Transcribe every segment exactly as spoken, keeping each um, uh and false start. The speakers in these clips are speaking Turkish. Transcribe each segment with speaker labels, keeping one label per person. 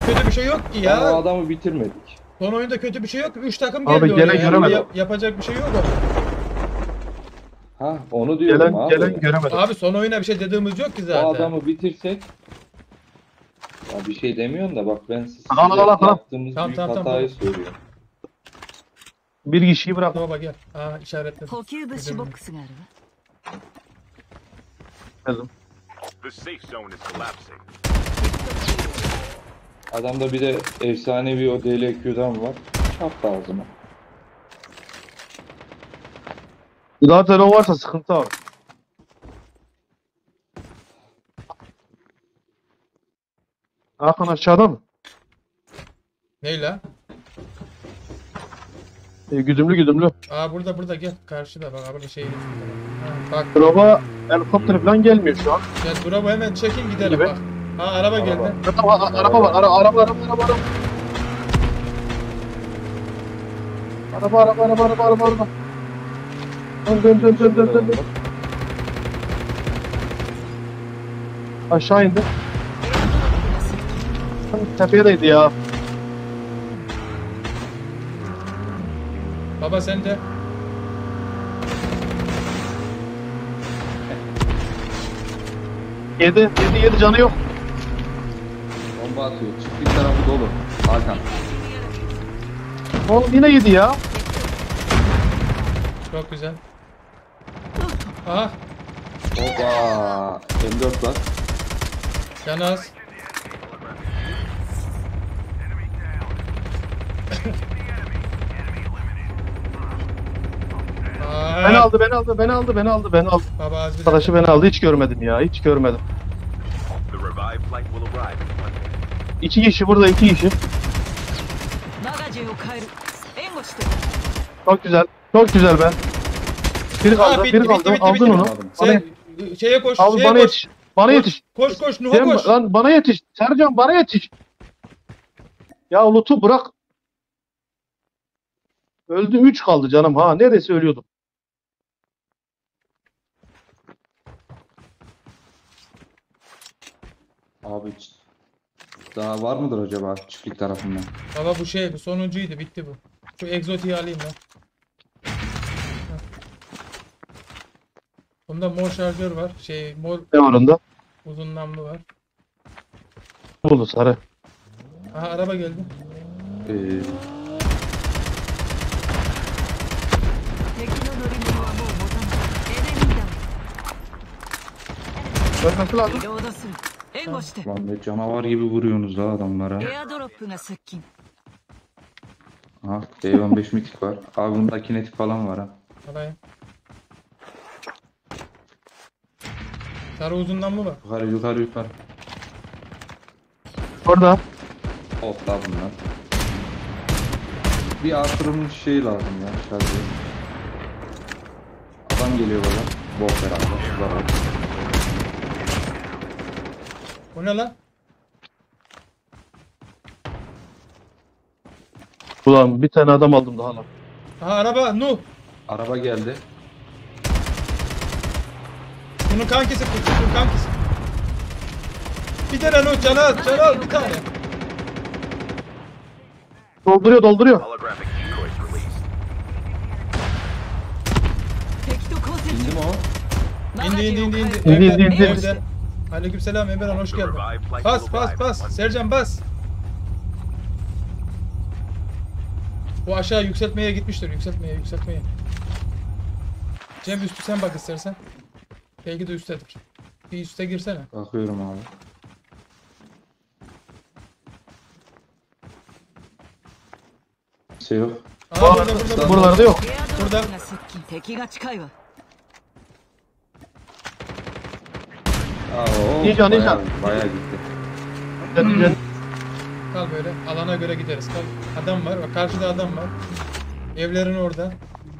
Speaker 1: kötü bir şey yok ki
Speaker 2: Ya
Speaker 1: ya.
Speaker 2: o adamı bitirmedik.
Speaker 1: Son oyunda kötü bir şey yok. üç takım
Speaker 3: Abi
Speaker 1: geldi
Speaker 3: gelen
Speaker 1: oraya.
Speaker 3: göremedim.
Speaker 1: Yap- yapacak bir şey yok orada.
Speaker 2: Ha onu diyorum
Speaker 3: Gelen
Speaker 2: abi.
Speaker 3: gelen göremedim.
Speaker 1: Abi son oyuna bir şey dediğimiz yok ki
Speaker 2: O
Speaker 1: zaten.
Speaker 2: adamı bitirsek. Ya bir şey demiyorsun da bak ben size
Speaker 3: Al, al, al, al.
Speaker 2: yaptığımız
Speaker 1: Tamam,
Speaker 2: büyük
Speaker 1: tamam, tamam,
Speaker 2: hatayı
Speaker 1: tamam.
Speaker 2: söylüyorum.
Speaker 3: Bir kişiyi bırak.
Speaker 1: Baba gel. Aa işaretledim.
Speaker 4: 補給物資ボックスがあるわ
Speaker 3: Geldim.
Speaker 5: The safe zone is collapsing.
Speaker 2: Adamda bir de efsanevi o D L Q'dan var. Çarptı ağzıma.
Speaker 3: Zaten o varsa sıkıntı abi. Hakan aşağıda mı?
Speaker 1: Ney la?
Speaker 3: E, güdümlü güdümlü.
Speaker 1: Aa burada burada gel. Karşıda bak. Burada şey. Ha, bak.
Speaker 3: Drop'a helikopter falan gelmiyor şu an.
Speaker 1: Gel drop'u hemen çekin gidelim
Speaker 3: Gibi.
Speaker 1: bak. Ha araba geldi.
Speaker 3: Araba, a- araba var. Ara, araba, araba, araba, araba. Araba, araba, araba, araba, araba, araba. Dön, dön, dön, dön, dön, dön, dön. Aşağı indi. Tepeye değdi ya.
Speaker 1: Baba sen de.
Speaker 3: Yedi, yedi, yedi canı yok.
Speaker 2: Bomba atıyor. Çiftlik tarafı dolu. Hakan.
Speaker 3: Oğlum yine yedi ya.
Speaker 1: Çok güzel. Aha.
Speaker 2: Oba. M dört var.
Speaker 1: Can az. Aa,
Speaker 3: Beni aldı, beni aldı, beni aldı, beni aldı, beni aldı.
Speaker 1: Baba az bir
Speaker 3: Arkadaşı beni aldı, hiç görmedim ya, hiç görmedim.
Speaker 5: The revived flight will arrive in one minute.
Speaker 3: İki kişi burada, iki kişi.
Speaker 4: マガジンを変える援護して
Speaker 3: Çok güzel, çok güzel ben. Biri
Speaker 1: Aa,
Speaker 3: kaldı,
Speaker 1: bitti,
Speaker 3: biri
Speaker 1: bitti,
Speaker 3: kaldı,
Speaker 1: bitti,
Speaker 3: aldın
Speaker 1: bitti.
Speaker 3: onu. Bana,
Speaker 1: Sen şeye koş,
Speaker 3: abi
Speaker 1: şeye
Speaker 3: bana
Speaker 1: koş.
Speaker 3: yetiş, bana yetiş.
Speaker 1: Koş koş, Nuh'a
Speaker 3: Sen,
Speaker 1: koş.
Speaker 3: lan bana yetiş, Sercan bana yetiş. Ya Lut'u bırak. Öldü, üç kaldı canım ha, neredeyse ölüyordum.
Speaker 2: Abi ç- daha var mıdır acaba çiftlik tarafından?
Speaker 1: Baba bu şey, bu sonuncuydu, bitti bu. Şu egzotiği alayım ben. Heh. Bunda mor şarjör var, şey mor
Speaker 3: Ne var onda?
Speaker 1: uzun namlu var.
Speaker 3: Buldu sarı.
Speaker 1: Aha araba geldi.
Speaker 2: Ee,
Speaker 4: 敵の乗り物はもう持たないエネミー
Speaker 3: Ölmesi
Speaker 4: だ
Speaker 3: lazım.
Speaker 4: リロードする援護して
Speaker 2: lan ne canavar gibi vuruyorsunuz ha adamlara.
Speaker 4: エアドロップが接近
Speaker 2: Ha, D on beş mitik var. Abi bunda kinetik falan var ha.
Speaker 1: Alayım. Sarı uzun namlu var.
Speaker 2: Yukarı yukarı yukarı.
Speaker 3: Orada.
Speaker 2: Otla bunlar. Bir artırılmış şey lazım ya şarjı. Adam geliyor bana. Bok beraber. Şurada.
Speaker 1: Bu ne lan?
Speaker 3: Ulan bir tane adam aldım daha lan.
Speaker 1: Aha araba, Nuh.
Speaker 2: Araba geldi.
Speaker 1: Bunun kankisi, bunun kankisi. Bir tane Nuh, canı az, canı az bir tane.
Speaker 3: Dolduruyor, dolduruyor.
Speaker 5: Holographic decoys released.
Speaker 4: 敵と交戦
Speaker 2: İndi mi o?
Speaker 4: マガ
Speaker 1: İndi
Speaker 4: ジ
Speaker 1: indi
Speaker 4: ンを
Speaker 1: indi
Speaker 4: 変え
Speaker 1: indi.
Speaker 4: る
Speaker 3: İndi,
Speaker 1: Evden,
Speaker 3: indi, indi.
Speaker 1: evden. Aleykümselam Emirhan, hoş
Speaker 5: The
Speaker 1: geldin.
Speaker 5: revived flight
Speaker 1: Bas
Speaker 5: will
Speaker 1: bas
Speaker 5: arrive
Speaker 1: bas.
Speaker 5: in one minute.
Speaker 1: Sercan bas. Bu aşağı yükseltmeye gitmiştir. Yükseltmeye yükseltmeye. Cem üstü sen bak istersen. Belki de üsttedir. Bir üste girsene.
Speaker 2: Bakıyorum abi. Bir şey yok.
Speaker 1: Aa burada burada burada.
Speaker 3: Buralarda yok.
Speaker 4: エアドロップが接近敵が近いわ
Speaker 2: Aa, o
Speaker 3: İyi can, iyi
Speaker 2: bayağı,
Speaker 3: can.
Speaker 2: bayağı gitti.
Speaker 3: Sen-
Speaker 1: Kal böyle. Alana göre gideriz. Kal. Adam var. Bak karşıda adam var. Evlerin orada.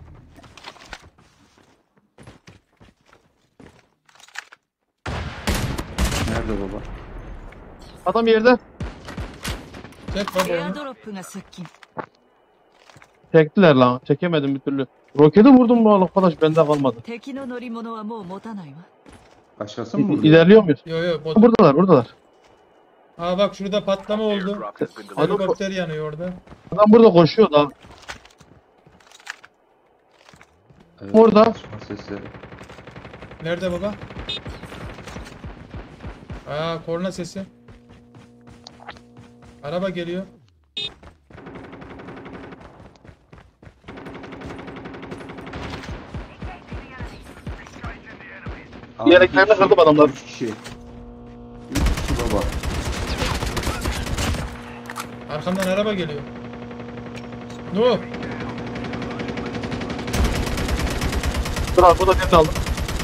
Speaker 2: Nerede baba?
Speaker 3: Adam yerde.
Speaker 1: Çek baba
Speaker 4: エア
Speaker 1: onu.
Speaker 4: ドロップが接近
Speaker 3: Çektiler lan. Çekemedim bir türlü. Roketi vurdum bu arkadaş, bende kalmadı.
Speaker 4: 敵の乗り物はもう持たないわ
Speaker 2: Başkası mı
Speaker 3: İ-
Speaker 2: vurdu?
Speaker 3: İlerliyor muyuz?
Speaker 1: Yo yo bot.
Speaker 3: Buradalar, buradalar.
Speaker 1: Aa bak şurada patlama oldu.
Speaker 5: Airdrop has been delivered.
Speaker 3: Adam,
Speaker 1: Helikopter yanıyor orada.
Speaker 3: adam burada koşuyor da.
Speaker 2: Evet,
Speaker 3: Orada.
Speaker 2: konuşma sesleri.
Speaker 1: Nerede baba? Aa korna sesi. Araba geliyor.
Speaker 2: Abi,
Speaker 3: Yeleklerini
Speaker 2: üç kişi-
Speaker 3: kırdım adamlar.
Speaker 2: Üç kişi. Üç kişi baba.
Speaker 1: Arkamdan araba geliyor. No.
Speaker 3: Dur abi burada birini aldım.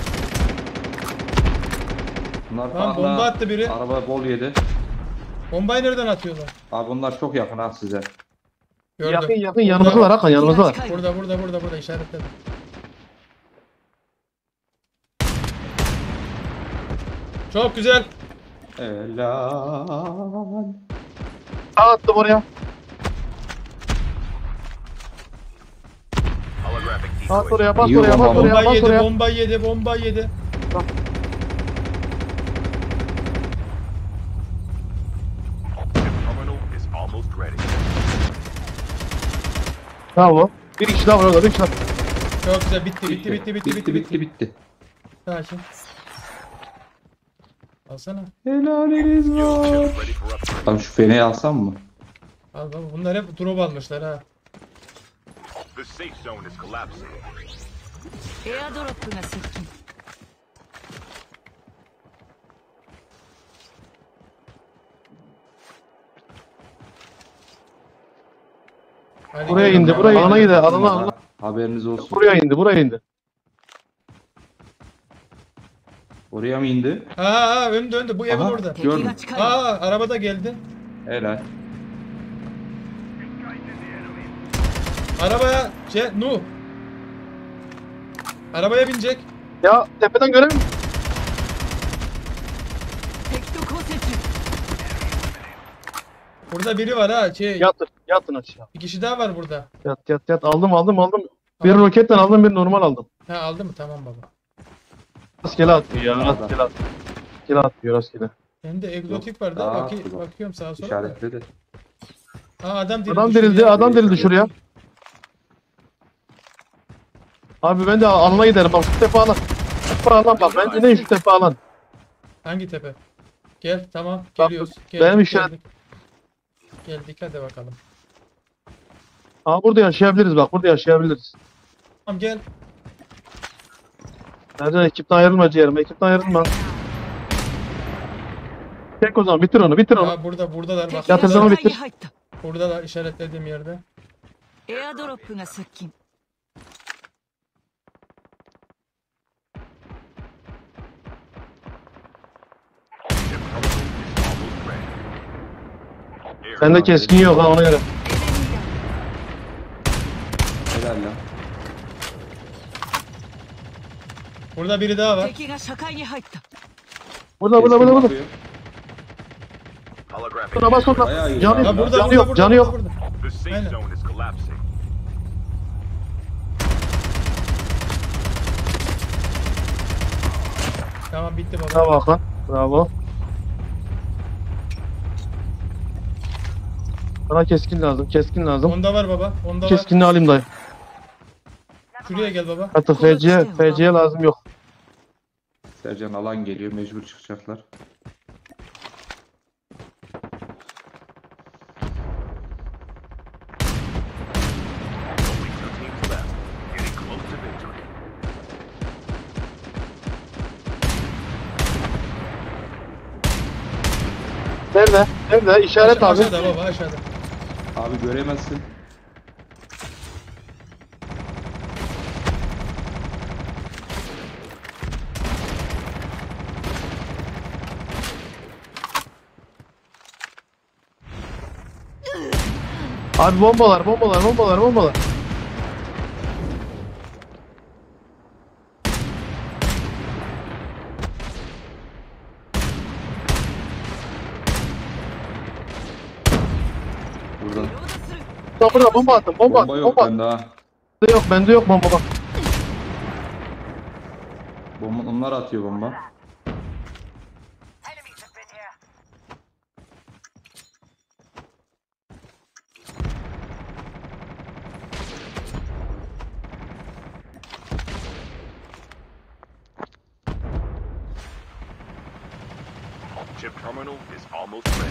Speaker 2: Bunlar
Speaker 1: Lan
Speaker 2: tarla,
Speaker 1: bomba attı biri.
Speaker 2: araba bol yedi.
Speaker 1: Bombayı nereden atıyorlar?
Speaker 2: Abi bunlar çok yakın ha size.
Speaker 1: Gördüm.
Speaker 3: Yakın yakın yanımızdalar Hakan yanımızdalar.
Speaker 1: Burada burada burada burada işaretledim. Çok güzel.
Speaker 2: Helal.
Speaker 3: Sağ attım oraya.
Speaker 5: Holographic
Speaker 3: Bas
Speaker 5: decoys.
Speaker 3: oraya bas
Speaker 2: Yiyor
Speaker 3: oraya bas
Speaker 2: bomba.
Speaker 3: oraya
Speaker 1: Bomba
Speaker 3: bas
Speaker 1: yedi,
Speaker 3: oraya.
Speaker 1: bomba yedi, bomba yedi.
Speaker 5: Terminal is almost ready.
Speaker 3: Bravo. Bir kişi daha var orada bir kişi daha.
Speaker 1: Çok güzel bitti bitti bitti bitti bitti
Speaker 2: bitti bitti.
Speaker 1: Sakin. Alsana.
Speaker 2: Helaliniz var.
Speaker 5: Chips ready for upgrade.
Speaker 2: Abi şu feneyi alsam mı?
Speaker 1: Al baba bunlar hep drop almışlar ha.
Speaker 5: The safe zone is collapsing.
Speaker 4: エアドロップが接近
Speaker 1: Hadi
Speaker 3: Buraya
Speaker 1: gidelim
Speaker 3: indi,
Speaker 1: ya.
Speaker 3: buraya alana gider, alana alana.
Speaker 2: Haberiniz olsun.
Speaker 3: Buraya indi buraya indi.
Speaker 2: Oraya mı indi?
Speaker 1: Ha ha önde önde bu evin
Speaker 2: Aha.
Speaker 1: orada.
Speaker 4: 敵
Speaker 2: Gördüm.
Speaker 4: が近い
Speaker 1: Aa arabada geldi.
Speaker 2: Helal.
Speaker 1: Arabaya şey Nu. Arabaya binecek.
Speaker 3: Ya tepeden göremiyorum.
Speaker 4: 敵と交戦中
Speaker 1: Burada biri var ha şey.
Speaker 3: Yatın, yatın aşağı.
Speaker 1: Bir kişi daha var burada.
Speaker 3: Yat yat yat aldım aldım aldım. Bir roketten aldım bir normal aldım.
Speaker 1: Ha aldı mı? Tamam baba.
Speaker 3: Rastgele atıyor ya rastgele atıyor. Rastgele atıyor rastgele.
Speaker 1: Bende egzotik var da
Speaker 2: daha
Speaker 1: baki,
Speaker 2: attı bak.
Speaker 1: bakıyorum sağa sola. da.
Speaker 2: İşaretledi.
Speaker 1: Ha adam dirildi.
Speaker 3: Adam
Speaker 1: şuraya.
Speaker 3: dirildi adam dirildi şuraya. Abi ben de alana giderim bak şu tepe alan. Tepe alan bak ben dinleyin şu tepe alan.
Speaker 1: Hangi tepe? Gel tamam
Speaker 3: Bak,
Speaker 1: geliyoruz.
Speaker 3: benim
Speaker 1: Geldik,
Speaker 3: işaret-
Speaker 1: geldik. Geldik hadi bakalım.
Speaker 3: Aa burada yaşayabiliriz bak burada yaşayabiliriz.
Speaker 1: Tamam gel.
Speaker 3: Nereden ekipten ayrılma ciğerim ekipten ayrılma. Çek o zaman bitir onu bitir onu.
Speaker 1: Ha burada buradalar
Speaker 4: 敵
Speaker 1: bak.
Speaker 4: が
Speaker 3: Yatın
Speaker 4: 視
Speaker 3: zaman
Speaker 4: 界
Speaker 3: bitir.
Speaker 4: に入った
Speaker 1: Buradalar işaretlediğim yerde.
Speaker 4: エアドロップが接近
Speaker 5: Chip terminal is almost ready. Airdrop
Speaker 3: Sende keskin yok ha ona göre.
Speaker 4: エネミーだ
Speaker 2: Helal lan.
Speaker 1: Burada biri daha var.
Speaker 4: 敵が視界に入った
Speaker 3: Burada burada burada burada.
Speaker 2: Keskin
Speaker 5: Holographic
Speaker 3: Burada bas
Speaker 5: decoys.
Speaker 3: burada.
Speaker 2: Bayağı iyi
Speaker 3: Canı
Speaker 2: lan.
Speaker 1: Ha
Speaker 3: yok
Speaker 1: burada
Speaker 3: canı
Speaker 1: burada
Speaker 3: yok
Speaker 1: burada,
Speaker 3: canı
Speaker 1: burada,
Speaker 3: yok.
Speaker 1: burada.
Speaker 5: The safe
Speaker 1: Aynen.
Speaker 5: zone is collapsing.
Speaker 1: Tamam bitti baba.
Speaker 3: Bravo Hakan. Bravo. Bana keskin lazım keskin lazım.
Speaker 1: Onda var baba. Onda var.
Speaker 3: Keskinliği alayım dayı.
Speaker 1: Şuraya gel baba.
Speaker 3: Artık F C'ye F C'ye lazım yok.
Speaker 2: Sercan alan geliyor mecbur çıkacaklar.
Speaker 5: Only two teams left. Getting close to victory.
Speaker 3: Nerede? Nerede? İşaret
Speaker 1: Aşağı-
Speaker 3: abi.
Speaker 1: Aşağıda baba aşağıda.
Speaker 2: Abi göremezsin.
Speaker 3: Abi bombalar bombalar bombalar bombalar.
Speaker 2: Burada.
Speaker 4: ロードする
Speaker 3: Burada burada bomba attım bomba
Speaker 2: Bomba
Speaker 3: attım
Speaker 2: yok
Speaker 3: bomba.
Speaker 2: bende ha.
Speaker 3: Bende yok bende yok bomba bak.
Speaker 2: Bomba, onlar atıyor bomba.
Speaker 5: chip terminal is almost ready.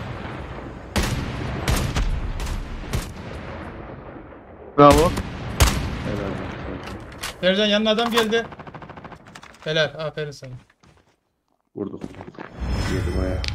Speaker 3: Bravo.
Speaker 2: Helal olsun.
Speaker 1: Sercan yanına adam geldi. Helal. Aferin sana.
Speaker 2: Vurduk. Yedi bayağı.